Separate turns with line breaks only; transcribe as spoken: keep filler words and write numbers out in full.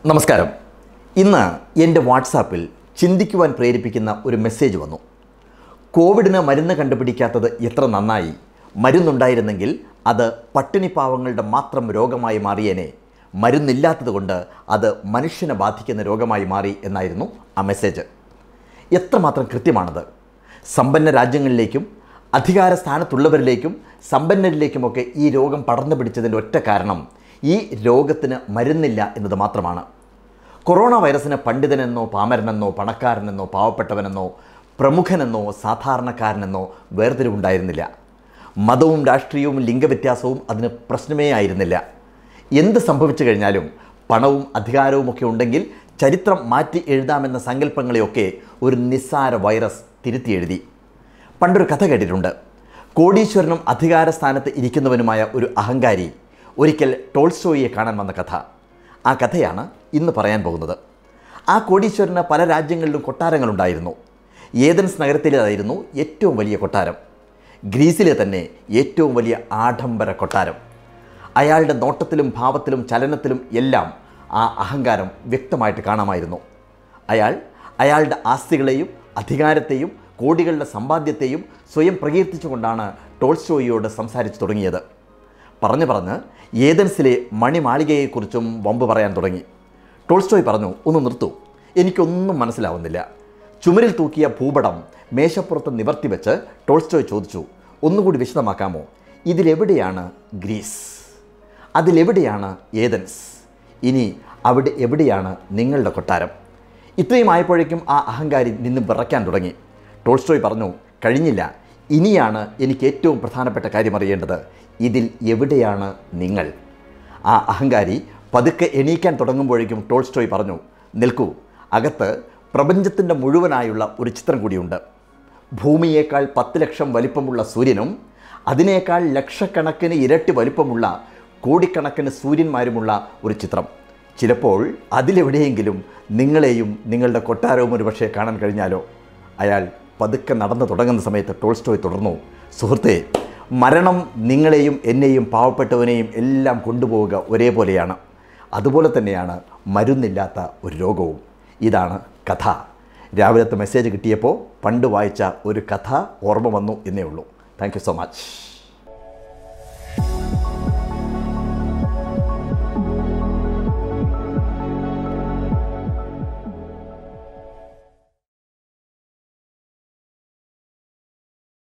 നമസ്കാരം. ഇന്ന് എൻ്റെ വാട്സാപ്പിൽ ചിന്തിക്കുവാൻ പ്രേരിപ്പിക്കുന്ന ഒരു മെസ്സേജ് വന്നു. കോവിഡിന് മരുന്ന് കണ്ടുപിടിക്കാത്തത് എത്ര നന്നായി. മരുന്നുണ്ടായിരുന്നെങ്കിൽ അത് പട്ടിണിപ്പാവങ്ങളുടെ മാത്രം രോഗമായി മാറിയേനെ. മരുന്നില്ലാത്തത് കൊണ്ട് അത് മനുഷ്യനെ ബാധിക്കുന്ന രോഗമായി മാറി എന്നായിരുന്നു ആ മെസ്സേജ്. എത്രമാത്രം കൃത്യമാണത്. സമ്പന്ന രാജ്യങ്ങളിലേക്കും അധികാര സ്ഥാനത്തുള്ളവരിലേക്കും സമ്പന്നരിലേക്കുമൊക്കെ ഈ രോഗം പടർന്നു പിടിച്ചതിൻ്റെ ഒറ്റ കാരണം ഈ രോഗത്തിന് മരുന്നില്ല എന്നത് മാത്രമാണ്. കൊറോണ വൈറസിന് പണ്ഡിതനെന്നോ പാമരനെന്നോ പണക്കാരനെന്നോ പാവപ്പെട്ടവനെന്നോ പ്രമുഖനെന്നോ സാധാരണക്കാരനെന്നോ വേർതിരിവുണ്ടായിരുന്നില്ല. മതവും രാഷ്ട്രീയവും ലിംഗവ്യത്യാസവും അതിന് പ്രശ്നമേ ആയിരുന്നില്ല. എന്ത് സംഭവിച്ചു കഴിഞ്ഞാലും പണവും അധികാരവുമൊക്കെ ഉണ്ടെങ്കിൽ ചരിത്രം മാറ്റി എഴുതാമെന്ന സങ്കല്പങ്ങളെയൊക്കെ ഒരു നിസ്സാര വൈറസ് തിരുത്തി എഴുതി. പണ്ടൊരു കഥ കേട്ടിട്ടുണ്ട്. കോടീശ്വരനും അധികാര സ്ഥാനത്ത് ഇരിക്കുന്നവനുമായ ഒരു അഹങ്കാരി ഒരിക്കൽ ടോൾസ്റ്റോയിയെ കാണാൻ വന്ന കഥ. ആ കഥയാണ് ഇന്ന് പറയാൻ പോകുന്നത്. ആ കോടീശ്വരന് പല രാജ്യങ്ങളിലും കൊട്ടാരങ്ങളുണ്ടായിരുന്നു. ഏതൻസ് നഗരത്തിലേതായിരുന്നു ഏറ്റവും വലിയ കൊട്ടാരം. ഗ്രീസിലെ തന്നെ ഏറ്റവും വലിയ ആഡംബര കൊട്ടാരം. അയാളുടെ നോട്ടത്തിലും ഭാവത്തിലും ചലനത്തിലും എല്ലാം ആ അഹങ്കാരം വ്യക്തമായിട്ട് കാണാമായിരുന്നു. അയാൾ അയാളുടെ ആസ്തികളെയും അധികാരത്തെയും കോടികളുടെ സമ്പാദ്യത്തെയും സ്വയം പ്രകീർത്തിച്ചുകൊണ്ടാണ് ടോൾസ്റ്റോയിയോട് സംസാരിച്ചു തുടങ്ങിയത്. പറഞ്ഞു പറഞ്ഞ് ഏതൻസിലെ മണിമാളികയെക്കുറിച്ചും വമ്പ് പറയാൻ തുടങ്ങി. ടോൾസ്റ്റോയ് പറഞ്ഞു, ഒന്ന് നിർത്തൂ, എനിക്കൊന്നും മനസ്സിലാവുന്നില്ല. ചുമരിൽ തൂക്കിയ ഭൂപടം മേശപ്പുറത്ത് നിവർത്തി വെച്ച് ടോൾസ്റ്റോയ് ചോദിച്ചു, ഒന്നുകൂടി വിശദമാക്കാമോ? ഇതിലെവിടെയാണ് ഗ്രീസ്? അതിലെവിടെയാണ് ഏതൻസ്? ഇനി അവിടെ എവിടെയാണ് നിങ്ങളുടെ കൊട്ടാരം? ഇത്രയും ആയപ്പോഴേക്കും ആ അഹങ്കാരി നിന്ന് വിറയ്ക്കാൻ തുടങ്ങി. ടോൾസ്റ്റോയ് പറഞ്ഞു, കഴിഞ്ഞില്ല, ഇനിയാണ് എനിക്ക് ഏറ്റവും പ്രധാനപ്പെട്ട കാര്യം അറിയേണ്ടത്. ഇതിൽ എവിടെയാണ് നിങ്ങൾ? ആ അഹങ്കാരി പതുക്കെ എണീക്കാൻ തുടങ്ങുമ്പോഴേക്കും ടോൾസ്റ്റോയ് പറഞ്ഞു, നിൽക്കൂ, അകത്ത് പ്രപഞ്ചത്തിൻ്റെ മുഴുവനായുള്ള ഒരു ചിത്രം കൂടിയുണ്ട്. ഭൂമിയേക്കാൾ പത്ത് ലക്ഷം വലിപ്പമുള്ള സൂര്യനും അതിനേക്കാൾ ലക്ഷക്കണക്കിന് ഇരട്ടി വലിപ്പമുള്ള കോടിക്കണക്കിന് സൂര്യന്മാരുമുള്ള ഒരു ചിത്രം. ചിലപ്പോൾ അതിലെവിടെയെങ്കിലും നിങ്ങളെയും നിങ്ങളുടെ കൊട്ടാരവും ഒരു പക്ഷേ കാണാൻ കഴിഞ്ഞാലോ? അയാൾ പതുക്കെ നടന്നു തുടങ്ങുന്ന സമയത്ത് ടോൾസ്റ്റോയ് തുടർന്നു, സുഹൃത്തേ, മരണം നിങ്ങളെയും എന്നെയും പാവപ്പെട്ടവനെയും എല്ലാം കൊണ്ടുപോവുക ഒരേപോലെയാണ്. അതുപോലെ തന്നെയാണ് മരുന്നില്ലാത്ത ഒരു രോഗവും. ഇതാണ് കഥ. രാവിലത്തെ മെസ്സേജ് കിട്ടിയപ്പോൾ പണ്ട് വായിച്ച ഒരു കഥ ഓർമ്മ വന്നു എന്നേ ഉള്ളൂ. Thank you so much.